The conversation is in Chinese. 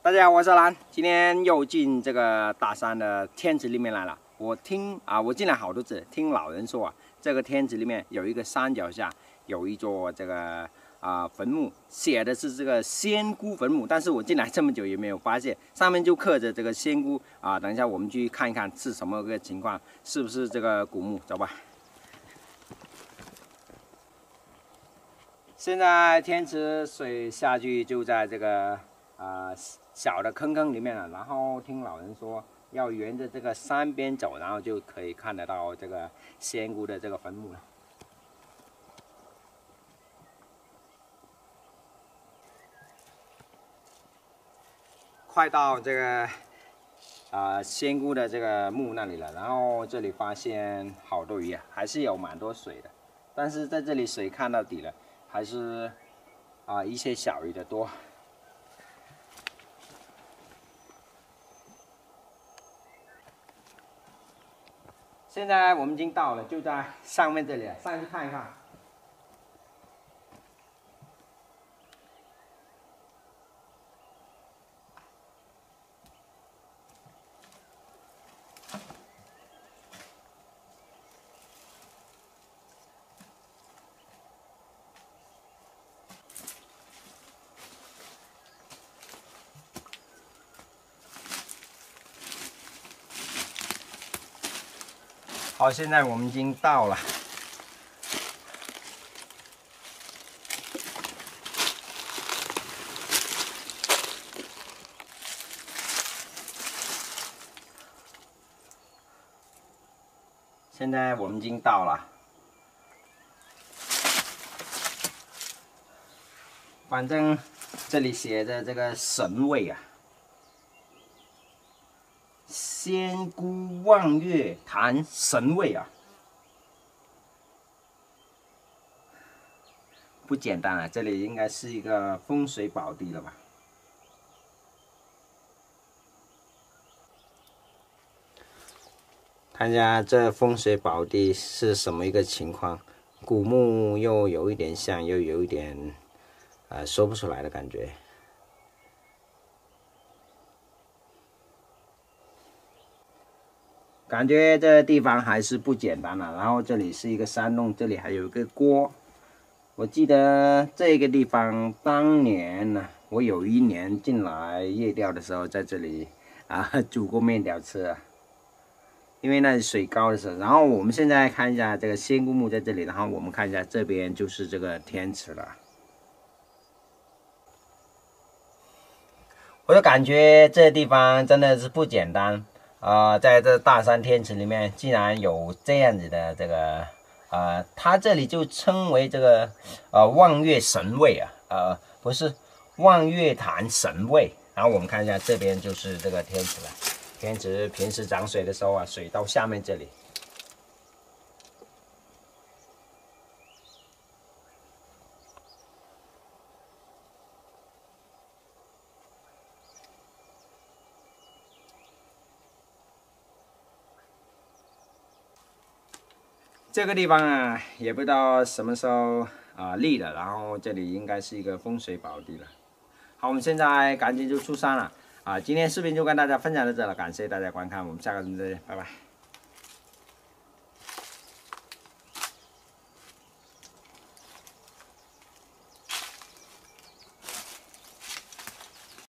大家好，我是蓝，今天又进这个大山的天池里面来了。我进来好多次，听老人说啊，这个天池里面有一个山脚下有一座这个坟墓，写的是这个仙姑坟墓，但是我进来这么久也没有发现，上面就刻着这个仙姑啊。等一下我们去看一看是什么个情况，是不是这个古墓？走吧。现在天池水下去就在这个小的坑里面了，然后听老人说要沿着这个山边走，然后就可以看得到这个仙姑的这个坟墓了。快到这个仙姑的这个墓那里了，然后这里发现好多鱼啊，还是有蛮多水的，但是在这里水看到底了，还是一些小鱼的多。现在我们已经到了，就在上面这里，上去看一看。好，现在我们已经到了。现在我们已经到了。反正这里写着这个神位啊，仙姑望月潭神位啊，不简单啊！这里应该是一个风水宝地了吧？看一下这风水宝地是什么一个情况，古墓又有一点像，又有一点说不出来的感觉。感觉这地方还是不简单了。然后这里是一个山洞，这里还有一个锅。我记得这个地方当年呢，我有一年进来夜钓的时候，在这里煮过面条吃啊。因为那里水高的时候，然后我们现在看一下这个仙姑墓在这里，然后我们看一下这边就是这个天池了。我就感觉这地方真的是不简单在这大山天池里面，竟然有这样子的这个它这里就称为这个望月神位啊，不是望月潭神位。然后我们看一下这边就是这个天池了。天池平时涨水的时候啊，水到下面这里。这个地方啊，也不知道什么时候立的，然后这里应该是一个风水宝地了。好，我们现在赶紧就出山了今天视频就跟大家分享到这了，感谢大家观看，我们下个视频再见，拜拜。